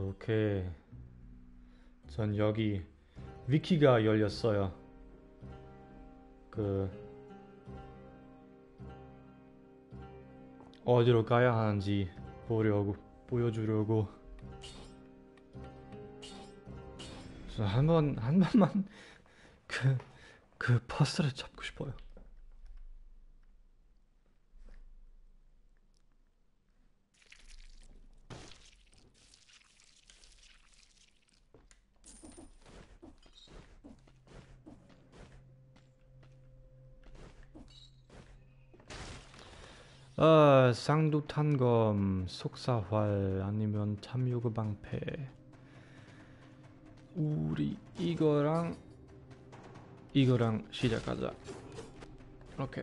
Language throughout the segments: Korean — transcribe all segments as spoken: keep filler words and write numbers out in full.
오케이. 전 여기 위키가 열렸어요. 그 어디로 가야 하는지 보려고 보여주려고. 그래서 한번 한 번만 그 그 버스를 잡고 싶어요. 아, 쌍두탄검, 속사활 아니면 탐욕의 방패. 우리 이거랑 이거랑 시작하자. 오케이.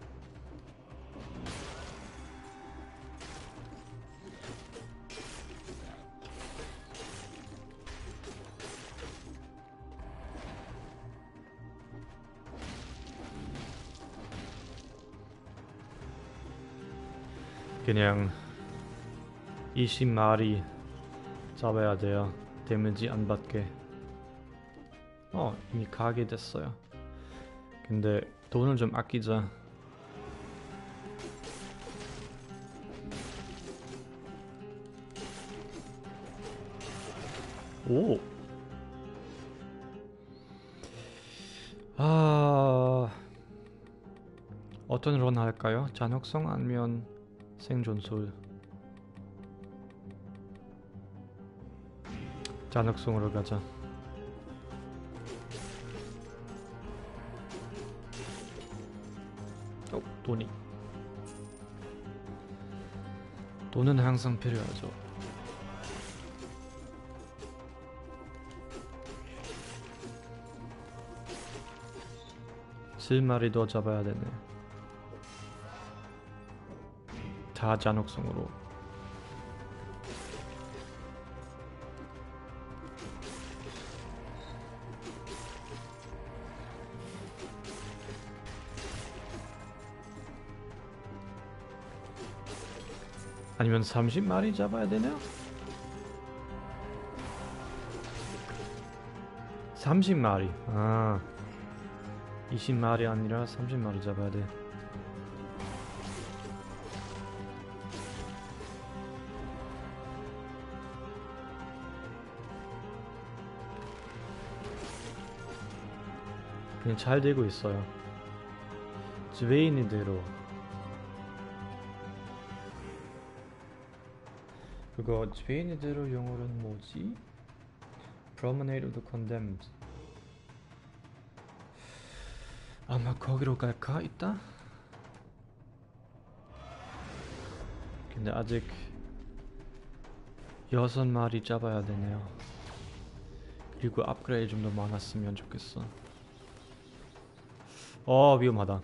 그냥 이십 마리 잡아야 돼요. 데미지 안 받게. 어, 이미 가게 됐어요. 근데 돈을 좀 아끼자. 오. 아, 어떤 런 할까요? 잔혹성 아니면 생존술? 잔혹성으로 가자. 어, 돈이. 돈은 항상 필요하죠. 칠 마리 더 잡아야 되네. 다 잔혹성으로. 아니면 삼십 마리 잡아야 되나? 삼십 마리. 아, 이십 마리 아니라 삼십 마리 잡아야 돼. 그냥 잘 되고 있어요. 죄인이대로. 그거 죄인이대로 영어로는 뭐지? Promenade of the Condemned. 아마 거기로 갈까? 이따? 근데 아직 여섯 마리 잡아야 되네요. 그리고 업그레이드 좀 더 많았으면 좋겠어. 어, 위험하다.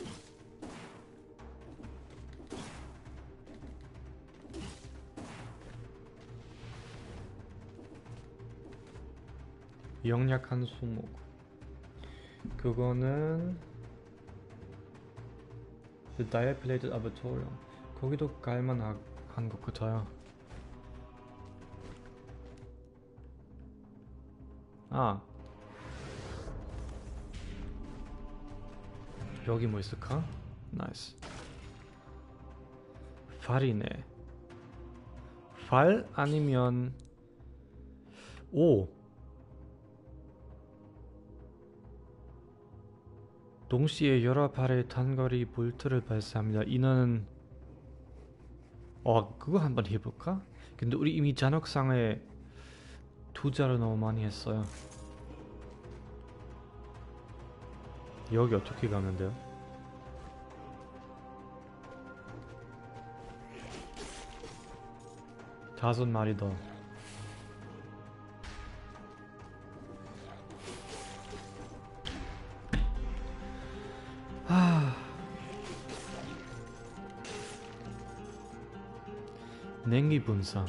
영약한 수목. 그거는 The Dilapidated Arboretum. 거기도 갈만한 것 같아요. 아, 여기 뭐 있을까? 나이스. 활이네. 활 아니면 오. 동시에 여러 발의 단거리 볼트를 발사합니다. 이는 어 그거 한번 해볼까? 근데 우리 이미 잔혹상에 투자를 너무 많이 했어요. 여기 어떻게 가면 돼요? 다섯 마리 더. 하... 냉기 분사.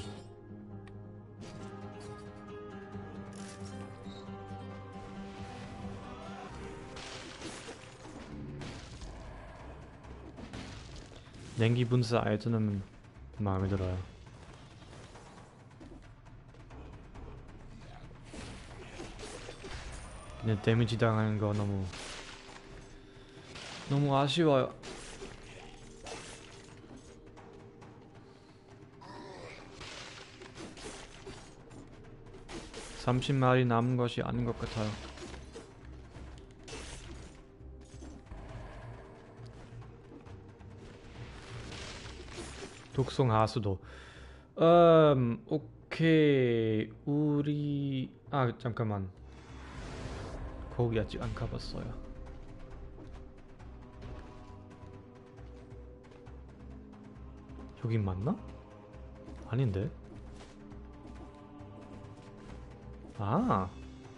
냉기 분사 아이템은 마음에 들어요. 그냥 데미지 당하는 거 너무 너무 아쉬워요. 삼십 마리 남은 것이 아닌 것 같아요. 독성 하수도. 음, 오케이. 우리 아 잠깐만. 거기 아직 안 가봤어요. 여긴 맞나? 아닌데. 아.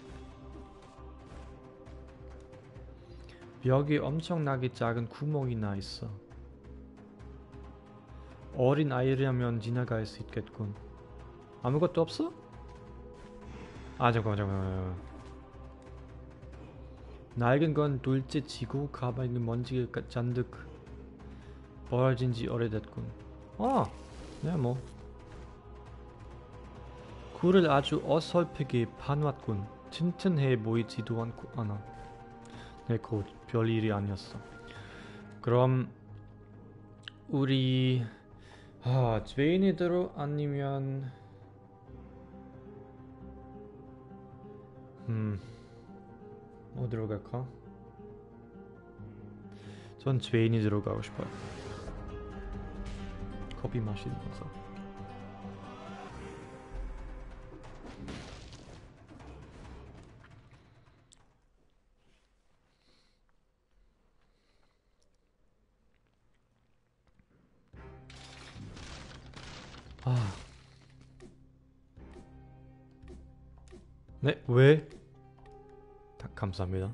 벽에 엄청나게 작은 구멍이 나 있어. 어린 아이라면 지나갈 수 있겠군. 아무것도 없어? 아 잠깐만 잠깐만. 낡은 건 둘째치고 가방에 먼지가 잔뜩 벌어진 지 오래됐군. 아, 네 뭐. 굴을 아주 어설프게 파놨군. 튼튼해 보이지도 않고 않아. 네, 곧 별일이 아니었어. 그럼 우리 아 죄인이대로 아니면 음 어디로 갈까? 전 죄인이대로 가고 싶어요. 커피 마시면서. 아, 네, 왜? 다, 감사합니다.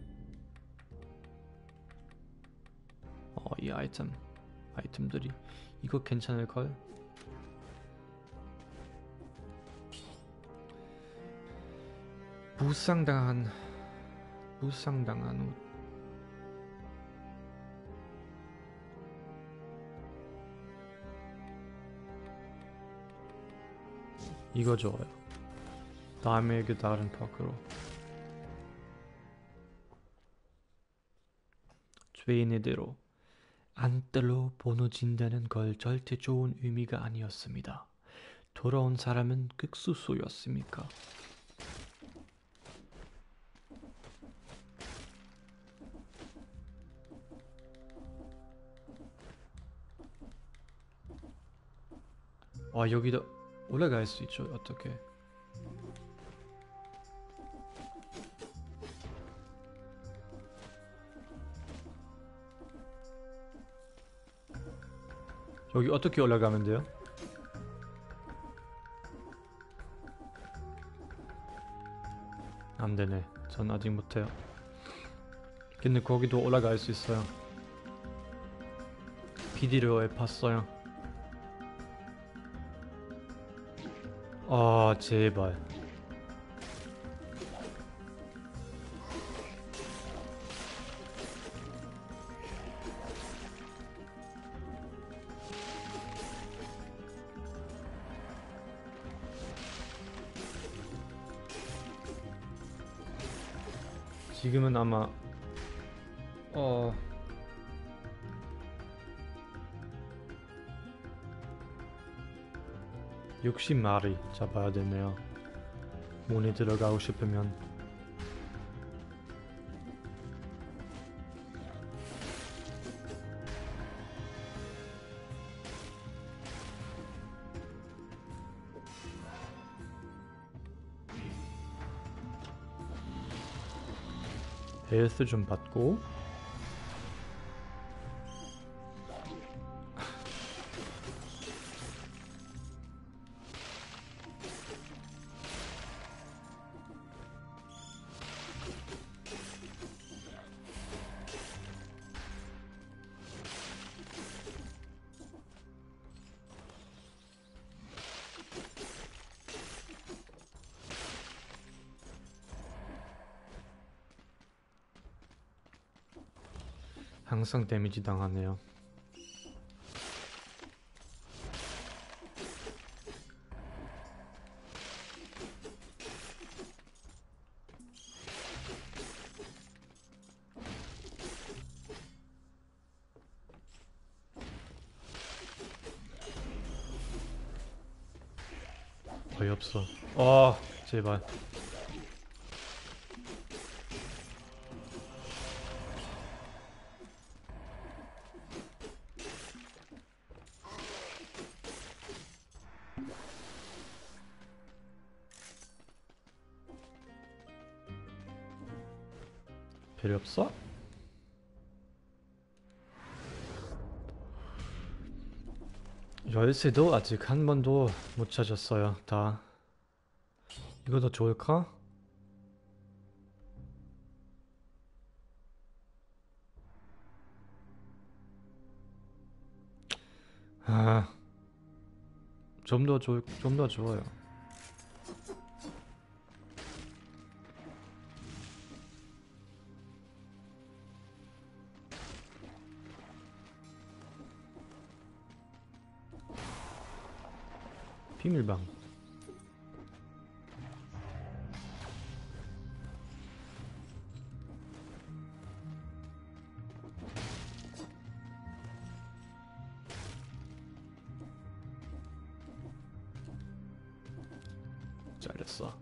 어, 이 아이템, 아이템들이 이거 괜찮을걸? 부상당한, 부상당한 옷. 이거 좋아요. 다음에 그 다른 파크로. 죄인의대로 안뜰로 보내진다는 걸 절대 좋은 의미가 아니었습니다. 돌아온 사람은 극수소였습니까? 아 여기도 올라갈 수 있죠. 어떻게? 여기 어떻게 올라가면 돼요? 안 되네. 전 아직 못해요. 근데 거기도 올라갈 수 있어요. 비디오에 봤어요. 아 제발. 지금은 아마 어 육십 마리 잡아야 되네요. 문에 들어가고 싶으면. 헬스 좀 받고. 항상 데미지 당하네요. 거의 없어. 어, 제발. 별이 없어? 열쇠도 아직 한 번도 못 찾았어요. 다. 이거 더 좋을까? 아, 좀 더 좋, 좀 더 좋아요. 비밀방. 잘했어.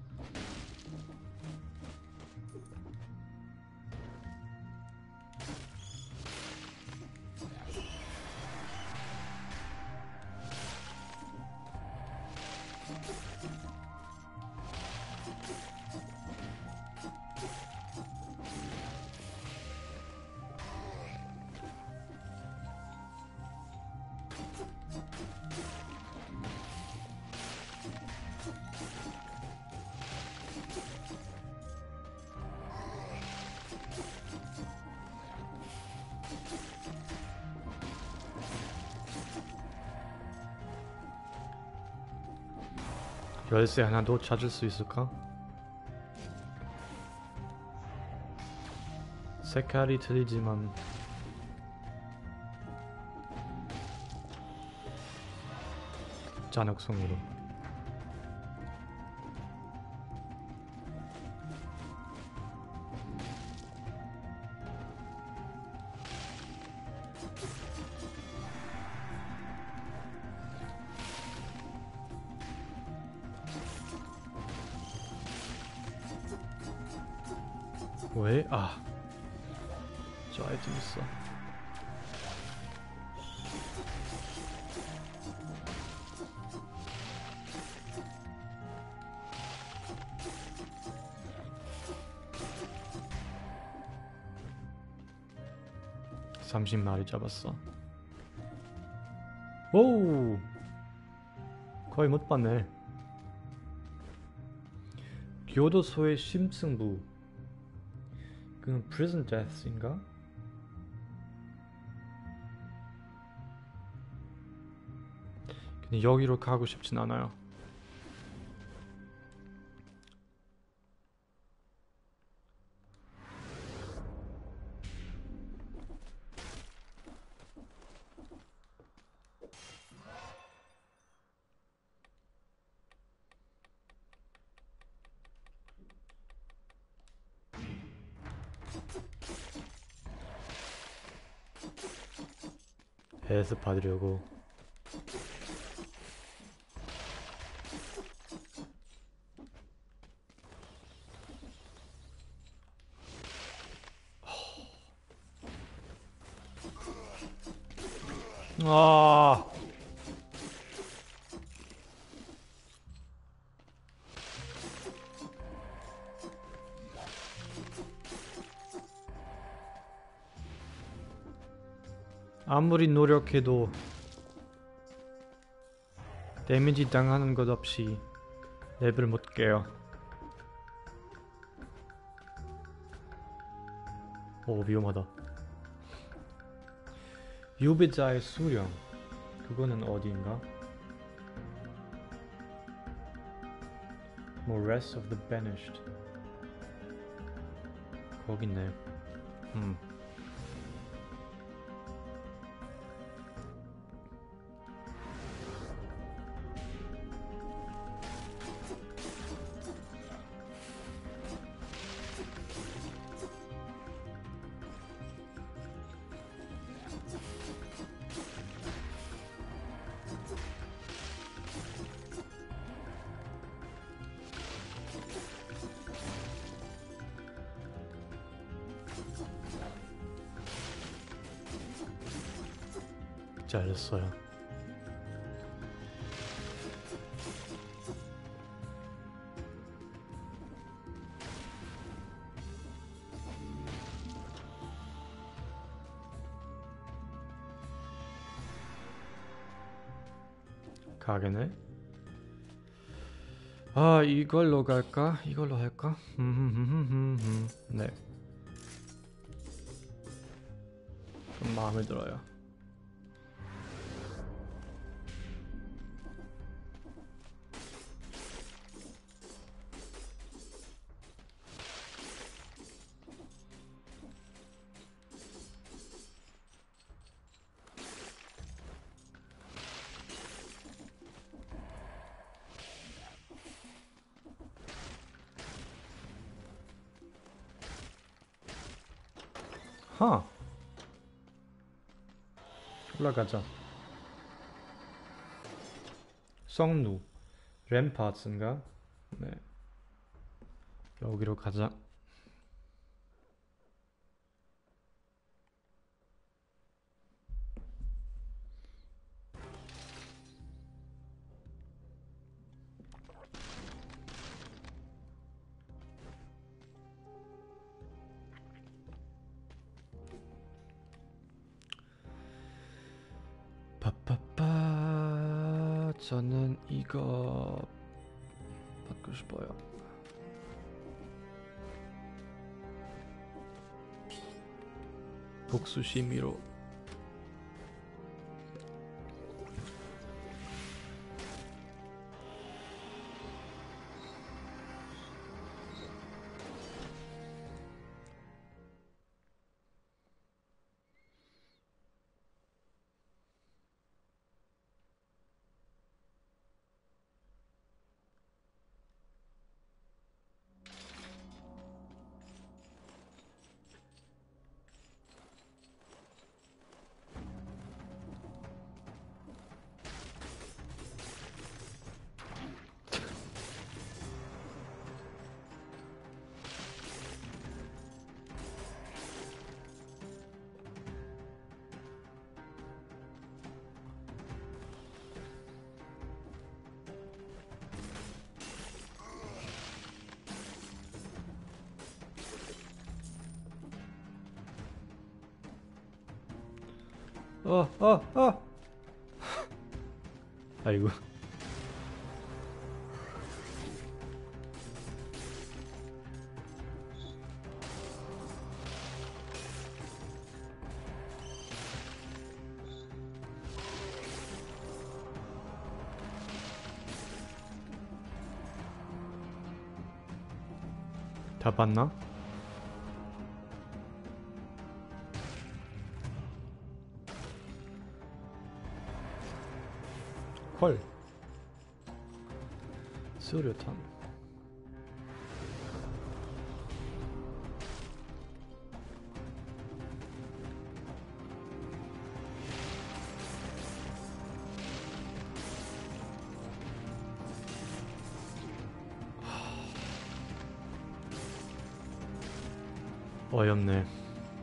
열쇠 하나 더 찾을 수 있을까? 색깔이 틀리지만 잔혹성으로. 왜? 아, 저 아이템 있어. 삼십 마리 잡았어. 오, 거의 못 봤네. 교도소의 심승부. 그건 prison death인가? 근데 여기로 가고 싶진 않아요. 배에서 받으려고. 아, 아무리 노력해도 데미지 당하는 것 없이 랩을 못 깨요. 오, 위험하다. 유배자의 수령. 그거는 어디인가? 뭐 rest of the banished. 거기 있네. 음. 잘했어요. 가게네. 아, 이걸로 갈까? 이걸로 할까? 네. 좀 마음에 들어요. 하! 올라가자. 성루 램파츠인가? 네. 여기로 가자. 빠빠빠. 저는 이거 받고 싶어요. 복수심이로. 어, 어, 어. 아이고. 다 봤나? 헐. 수류탄. 어렵네.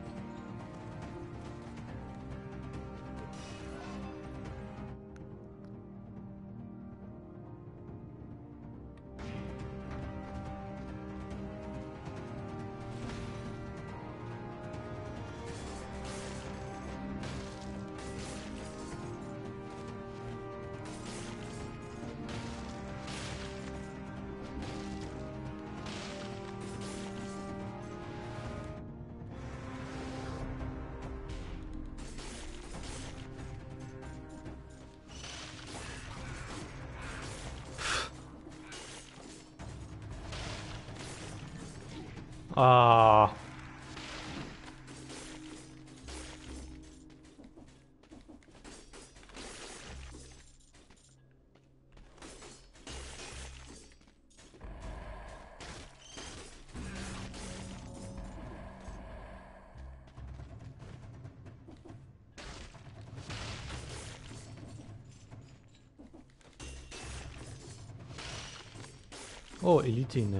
아. 어, 엘리트 있네.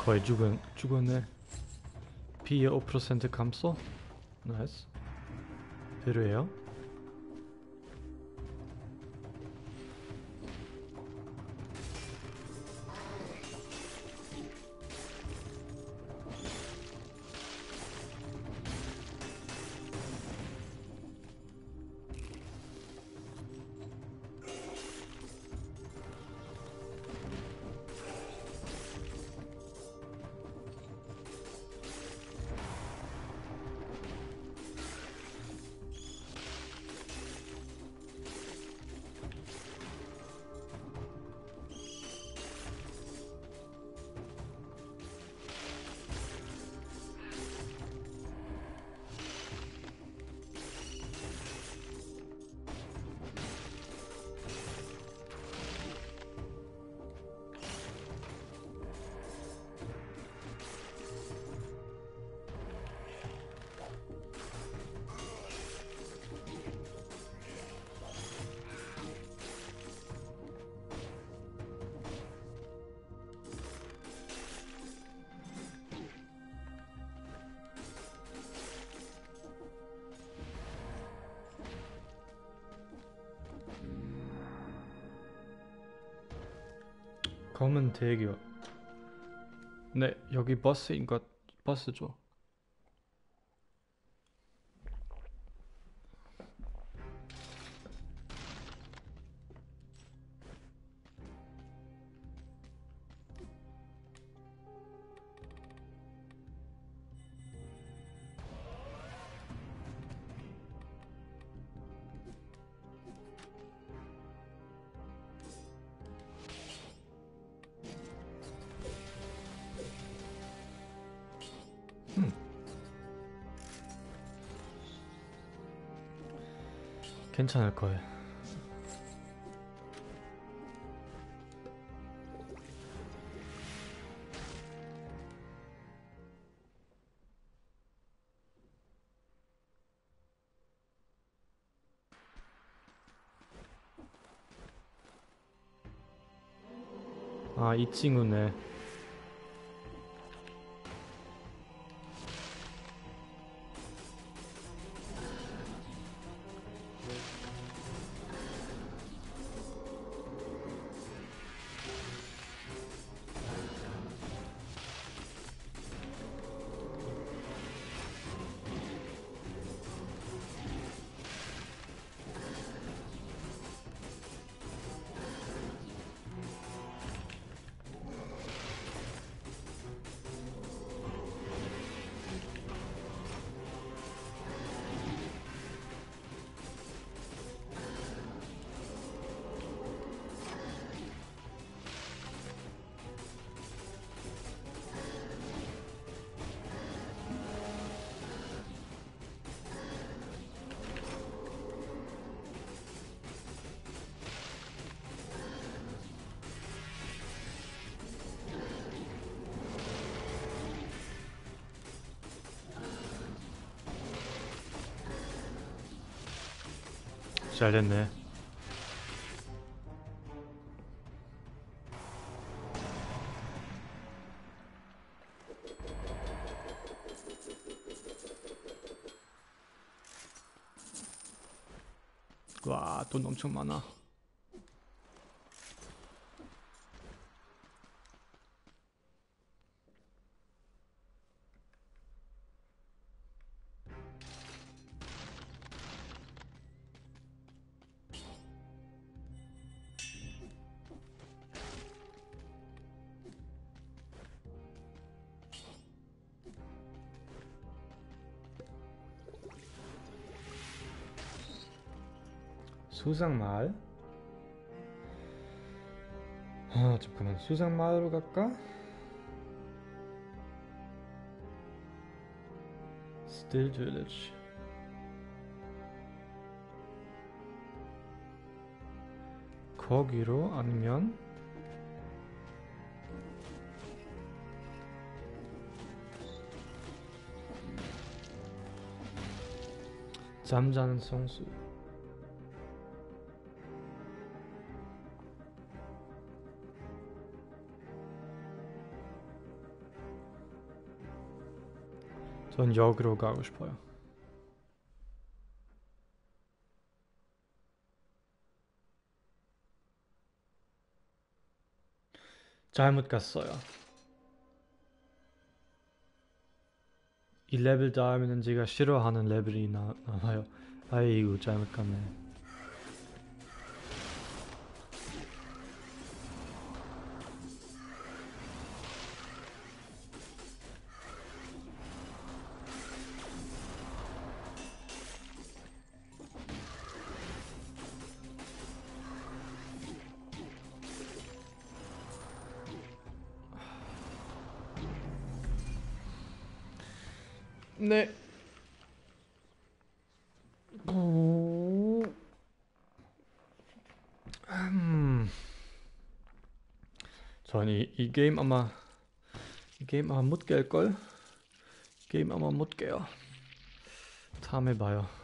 거의 죽은, 죽었네. 피해 오 퍼센트 감소. 나이스. 필요해요. 검은 대교. 네, 여기 버스인 것, 버스죠. 괜찮을 거예요. 아, 이 친구네. 잘 됐네. 와, 돈 엄청 많아. 수상마을? 아, 잠깐만. 수상마을로 갈까? Still Village. 거기로 아니면 잠자는 성수. 전 여기로 가고 싶어요. 잘못 갔어요. 이 레벨 다음에는 제가 싫어하는 레벨이 나, 나와요. 아이고 잘못 갔네. 네. 음. 전 이, 이 게임 아마 이 게임 아마 못 깰걸? 게임 아마 못 깨요. 다음에 봐요.